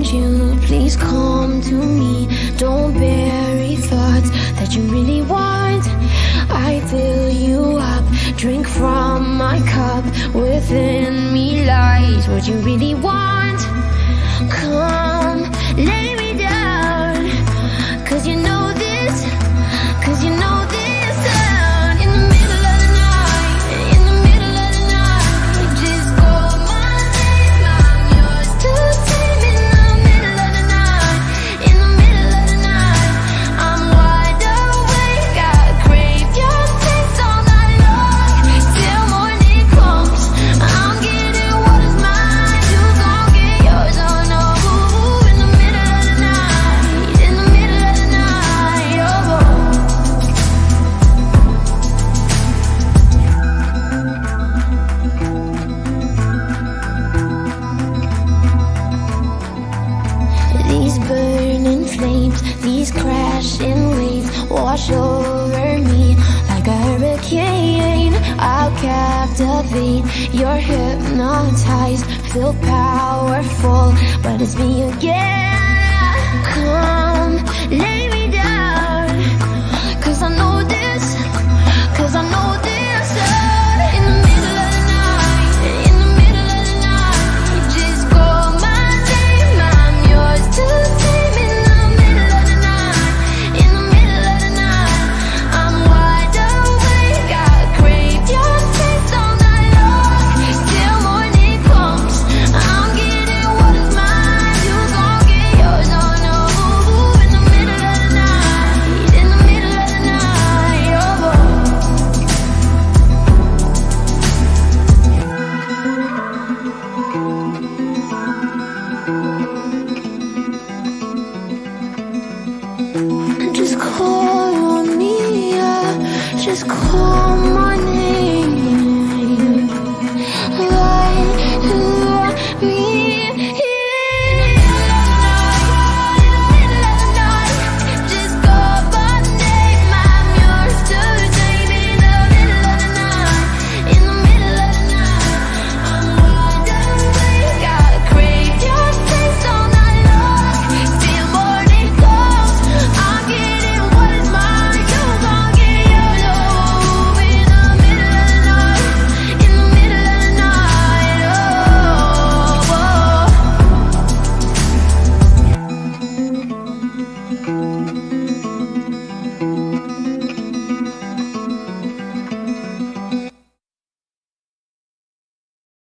Won't you please come to me? Don't bury thoughts that you really want. I fill you up, drink from my cup. Within me lies what you really want. Come, lay me down, 'cause you know this, 'cause you know this sound. In the middle of the night, in the middle of the night, just call my name, I'm yours to tame. In the middle of the night, in the middle of the night, I'm wide awake, I crave your taste all night long. Till morning comes, I'm getting what is mine, you gon' get yours. Oh no, in the middle of the night, in the middle of the night, oh. These burning flames, these crashing waves wash over me like a hurricane. I'll captivate, you're hypnotized, feel powerful, but it's me again. Come, lay me down, 'cause I know this, 'cause I know this. In the middle of the night, in the middle of the night, just call my name, I'm yours to tame. In the middle of the night, in the middle of the night, I'm wide awake, I crave your taste all night long. Till morning comes, I'm getting what is mine, you gon' get yours. Oh no, in the middle of the night, in the middle of the night, oh. Just call on me, yeah. Just call me.